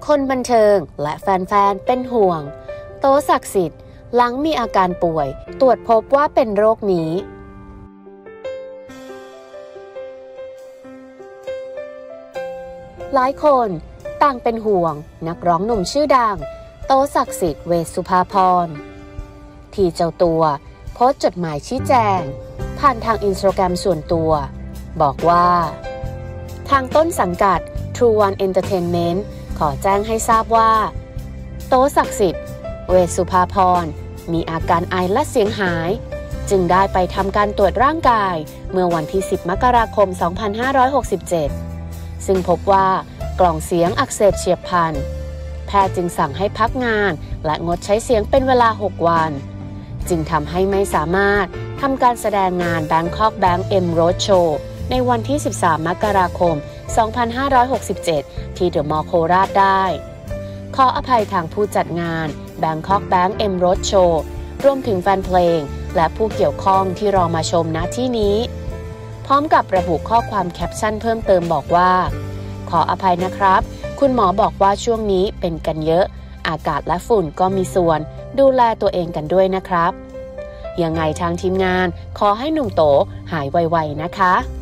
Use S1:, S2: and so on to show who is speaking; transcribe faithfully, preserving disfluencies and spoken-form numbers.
S1: คนบันเทิงและแฟนๆเป็นห่วงโตศักดิ์สิทธิ์หลังมีอาการป่วยตรวจพบว่าเป็นโรคนี้หลายคนต่างเป็นห่วงนักร้องหนุ่มชื่อดังโตศักดิ์สิทธิ์เวชสุภาพรที่เจ้าตัวโพสต์จดหมายชี้แจงผ่านทางอินสตาแกรมส่วนตัวบอกว่าทางต้นสังกัด True One Entertainment ขอแจ้งให้ทราบว่าโตศักดิ์สิทธิ์เวชสุภาพรมีอาการไอและเสียงหายจึงได้ไปทำการตรวจร่างกายเมื่อวันที่สิบมกราคมสองพันห้าร้อยหกสิบเจ็ดซึ่งพบว่ากล่องเสียงอักเสบเฉียบพลันแพทย์จึงสั่งให้พักงานและงดใช้เสียงเป็นเวลาหกวันจึงทำให้ไม่สามารถทำการแสดงงาน Bangkok Bank M Road Show ในวันที่สิบสามมกราคมสองพันห้าร้อยหกสิบเจ็ดที่เดอะมอลล์โคราชได้ขออภัยทางผู้จัดงาน Bangkok Bank M Road Show รวมถึงแฟนเพลงและผู้เกี่ยวข้องที่รอมาชมณที่นี้พร้อมกับระบุข้อความแคปชั่นเพิ่มเติมบอกว่าขออภัยนะครับคุณหมอบอกว่าช่วงนี้เป็นกันเยอะอากาศและฝุ่นก็มีส่วนดูแลตัวเองกันด้วยนะครับยังไงทางทีมงานขอให้หนุ่มโตหายไวๆนะคะ